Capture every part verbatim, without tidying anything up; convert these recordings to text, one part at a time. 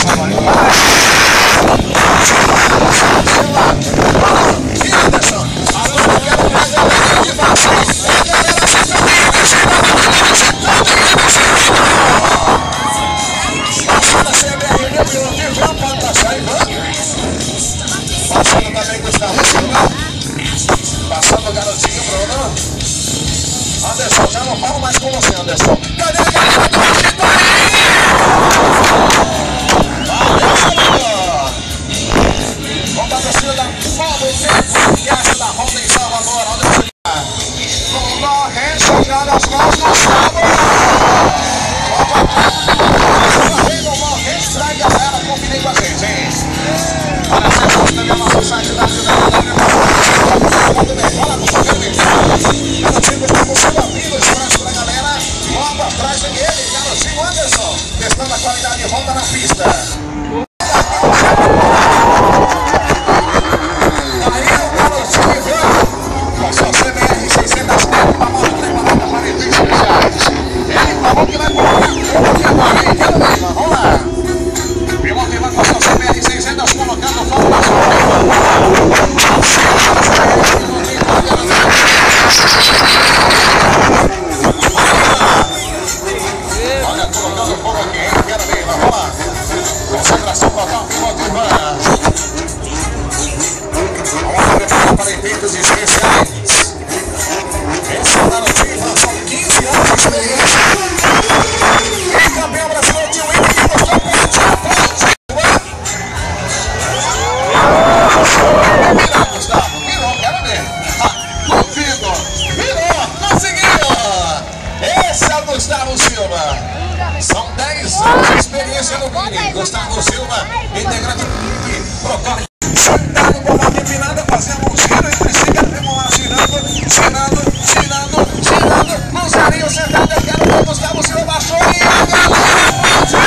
Passando o garotinho, Bruno. Anderson, já não falo mais com você, Anderson. Cadê a galera? Com a patrocínio da Novo Tempo, que acha da Honda em Salvador. Anderson. Com corrente, jogando as mãos no sábado. Com corrente, traz a galera, confirem com a gente, hein? Olha, você pode também o nosso site da cidade. Fala com o seu bem-vindo. Garotinho está com seu amigo, espaço pra galera. Logo atrás vem ele, garotinho Anderson. Testando a qualidade de Honda na pista. Aí o garotinho vem com sua C B R seiscentos T, uma moto preparada para eventos especiais. Ele falou que vai colocar tudo aqui agora, hein? Quero ver, vamos lá. Piloto vai com sua C B R seiscentos colocando fogo na sua. Olha, colocando fogo aqui, hein? Quero ver, vamos lá. Concentração total, piloto Ivan. Vamos preparar para eventos especiais. Esse é o garotinho, são quinze anos de experiência. E campeão brasileiro de Win, que gostou muito de frente. Virou, Gustavo, virou, quero ver. Duvido, virou, conseguiu. Esse é o Gustavo Silva. São dez anos de experiência no Win. Gustavo Silva, integrante do equipe, Procório. Sentado com a empinada, fazendo um giro entre si, vamos lá, girando, girando, girando, girando. Mãozinho sentado, eu quero ver o Gustavo Silva baixou e a galera partiu.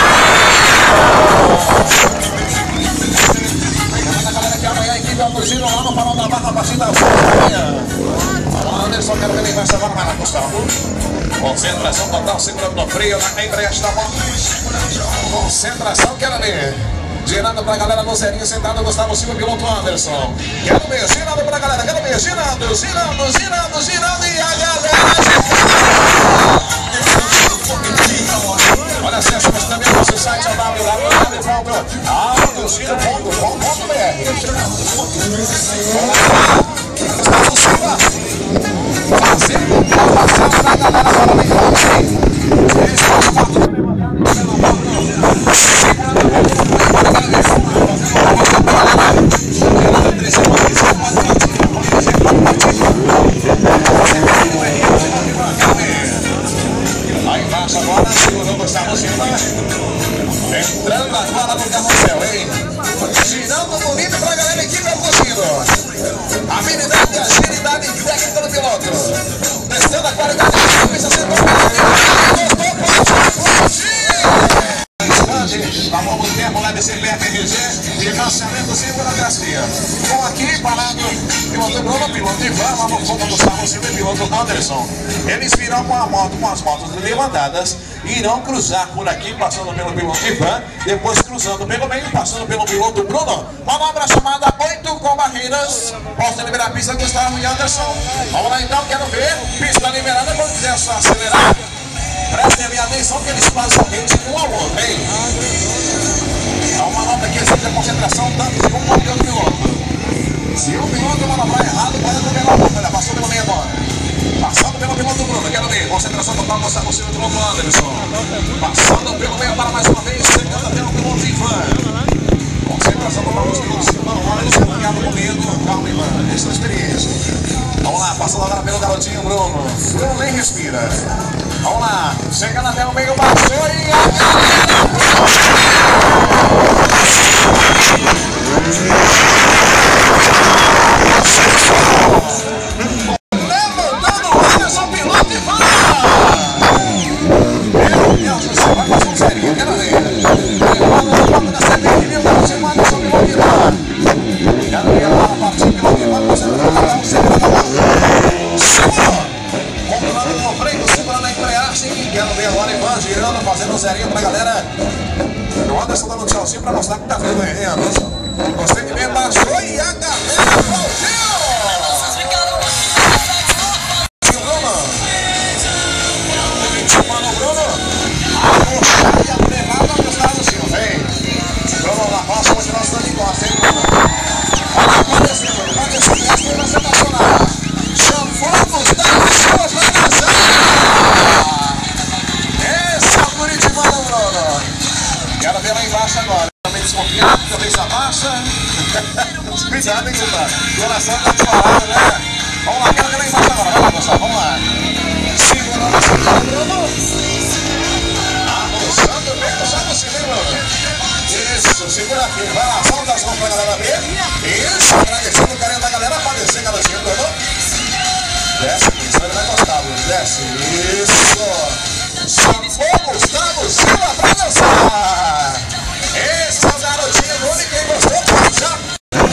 A galera que amanhã a equipe vai pro giro lá no Farol da Barra a partir das oito da manhã. Vamos lá, Anderson, quero ver quem vai salvar para Gustavo. Concentração total, segurando no freio, na embreagem da moto. Concentração, quero ver. Girando pra galera no zerinho, sentado Gustavo Silva, piloto Anderson. Quero ver, girando pra galera, quero ver, girando, girando, girando, girando e a galera girando. Olha, acessa também o nosso site, é o w w w ponto autogiro ponto com ponto b r. Gustavo Silva, fazendo a passada da galera para o encontro. Esse é o quatro. Aí embaixo agora, segurou Gustavo Silva. Entrando agora no carrossel, hein? Girando bonito pra galera, equipe é o cozido. Habilidade, agilidade e técnica do piloto. Testando a qualidade da pista, sendo a longo tempo, leve C P F R G, financiamento sem burocracia. Bom, aqui parado, piloto Bruno, piloto Ivan, lá no fundo do Gustavo Silva e piloto Anderson. Eles virão com a moto, com as motos levantadas, irão cruzar por aqui, passando pelo piloto Ivan, depois cruzando pelo meio, passando pelo piloto Bruno. Manobra chamada oito com barreiras. Posso liberar a pista, Gustavo e Anderson. Vamos lá então, quero ver. Pista liberada, quando quiser só acelerar. Prestem a minha atenção que eles passam rede um ao outro, hein? É uma manobra que exige a concentração tanto de um quanto do piloto. Se o piloto manobrar errado, pode liberar a boca. Olha, passou pelo meio agora. Passando pelo piloto Bruno, quero ver. Concentração total, mostrar por cima do piloto Anderson. Passando pelo meio para mais uma vez, chegando até o piloto Ivan. Concentração total dos pilotos Silva, Anderson, ligado comigo. Calma, Ivan, essa é a experiência. Vamos lá, passando agora pelo garotinho Bruno. Bruno nem respira. Vamos lá, chegando até o meio, passou e a galera. Levantando o Anderson, piloto e vai! Meu Deus do céu, vai passar um serinho, quero ver. Levando o toque da C B R, meu Deus, o Anderson, piloto e vai. Quero ver lá a partida, piloto e vai, você vai passar um serinho da moto. Segura! Controlando o freio, segurando a embreagem. Quero ver agora Ivan girando. O Anderson dando um tchauzinho pra mostrar que tá vendo aí, Anderson. Você que bem baixou e a galera aplaudiu! E o Bruno? Mano, Bruno? A puxada e a prelada do Gustavo Silva, hein? Bruno na roça, continua dando encosta, hein, Bruno? Olha lá, pode descer, Bruno. Pode descer, desce, vai ser nacional. Chamou Gustavo Silva, vai dançar! Esse é o Curitibano, Bruno. Quero ver lá embaixo agora. Também desconfiado, também se abaixa. Cuidado, hein, Gustavo? O coração tá disparado, né? Vamos lá, quero ver lá embaixo agora. Vai lá, Gustavo, vamos lá. Segurando a segunda, Bruno. Avançando bem, Gustavo Silva, Bruno. Isso, segura aqui. Vai lá, solta as mãos pra galera ver. Isso, agradecendo o carinho da galera. Pode descer, garotinho, Bruno. Desce, isso, ele vai gostar, Bruno. Desce, isso. Chamou Gustavo Silva pra dançar. Esse é o garotinho Bruno e quem gostou pode já.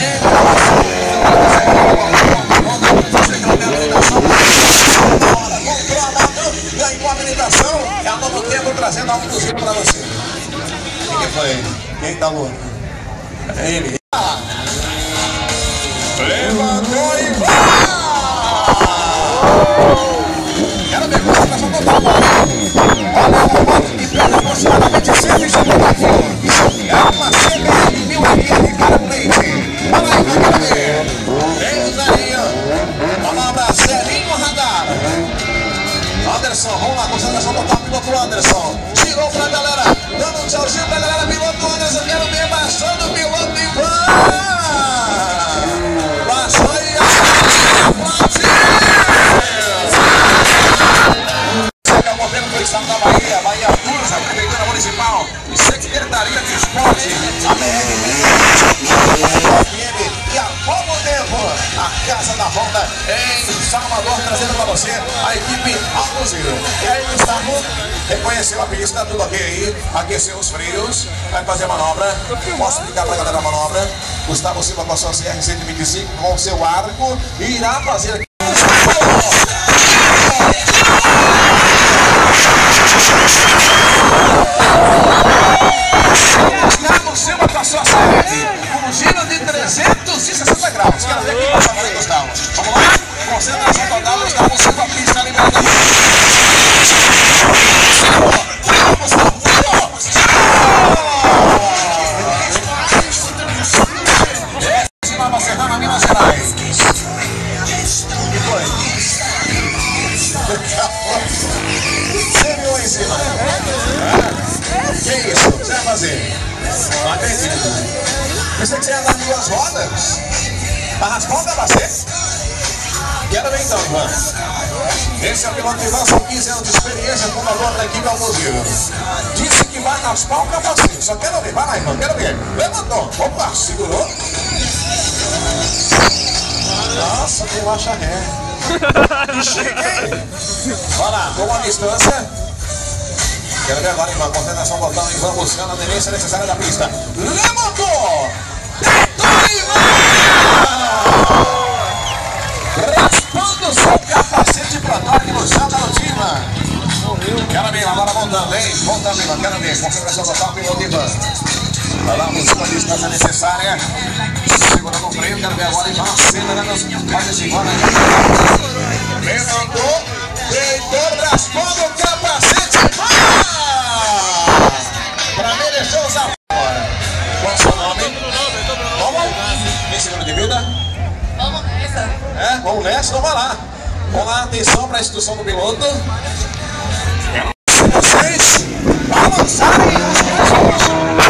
Ganhou a habilitação. É a Novo Tempo trazendo algo do giro pra você. Quem foi? Quem tá louco? É ele. Levantou e vai! Quero ver você pra só botar a bola. Olha a moto que pega aproximadamente cento e cinquenta quilos. É uma C B R mil M de cara no leite. Olha aí, vai quero ver. Vem o Zarinho. Palavra Zerinho Radar. Anderson, vamos lá, concentração total, piloto Anderson. Tirou pra galera, dando um tchauzinho pra galera, piloto Anderson. Quero ver baixando o piloto Ivan. Baixou e aplaudiu. Acabou vendo o estado da Bahia, Bahia Cruz, a Prefeitura Municipal e Secretaria de Esporte, a B R e a Povo Tempo, a Casa da Volta em Salvador, trazendo para você a equipe Aluzio. E aí, Gustavo, reconheceu a pista, tudo ok aí, aqueceu os freios, vai fazer a manobra. Posso explicar para a galera a manobra? Gustavo Silva com a sua C R cento e vinte e cinco, com o seu arco, e irá fazer aqui. Gustavo Silva com a sua C R, com um giro de trezentos e sessenta graus. Quero ver quem passa agora, Gustavo. Vamos lá? Concentração total, Gustavo Silva, pista liberada. Desce Nova Serrana, Minas Gerais. O que foi? Você viu aí em cima? Que isso? O que você vai fazer? Não acredito. Pensei que você ia andar em duas rodas. Pra raspar o capacete? Quero ver então, Ivan. Esse é o piloto Ivan, são quinze anos de experiência, fundador da equipe Aluzio. Disse que vai raspar o capacete. Só quero ver. Vai lá, Ivan, quero ver. Levantou. Opa, segurou. Nossa, que marcha ré. Que chique, hein? Vai lá, com uma distância. Quero ver agora, Ivan, concentração total, Ivan buscando a aderência necessária da pista. Levantou! Tentou, Ivan! Raspando seu capacete para trás no chão da Notiva. Quero ver, agora voltando, hein? Voltando, Ivan, quero ver. Concentração total, piloto Ivan. Vai lá, buscando a distância necessária. Segurando o freio, quero ver agora, Ivan. Acelerando, faz esse Ivan aí. Levantou, deitou, raspando o capacete. Pra mim, deixou usar fora. Qual o seu nome? Como? Tem seguro de vida? Vamos nessa. É, vamos nessa, então vai lá. Vamos lá, atenção para a instrução do piloto. Vocês balançarem os braços.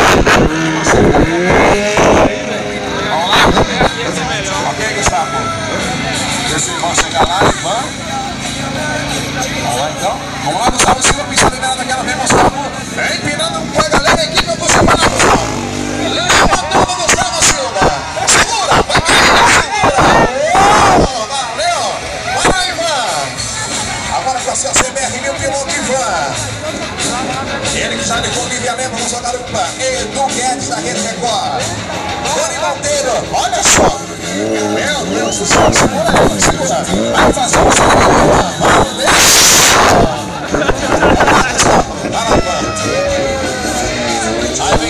Vamos lá? Ok, Gustavo? Esse Ivan chegar lá, Ivan. Vamos lá então. Vamos lá, Gustavo Silva, pista liberada, quero ver, Gustavo. Vem pirando com a galera, equipe, eu vou separar, Gustavo. Levantou o Gustavo Silva. Segura, vai cair, segura. Oh, valeu. Vai lá, Ivan. Agora com a sua C B R, meu piloto Ivan. Ele que está de conviviamento com sua garupa. Edu Guedes da Rede Record. Doni Monteiro, olha só. Meu Deus do céu, segura aí, segura. Vai fazer o seu valeu. Vai lá, Ivan. Aí vem